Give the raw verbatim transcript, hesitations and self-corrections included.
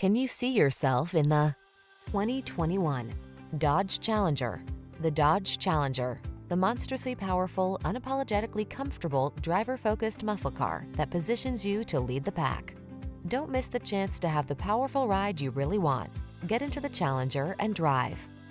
Can you see yourself in the twenty twenty-one Dodge Challenger? The Dodge Challenger, the monstrously powerful, unapologetically comfortable, driver-focused muscle car that positions you to lead the pack. Don't miss the chance to have the powerful ride you really want. Get into the Challenger and drive.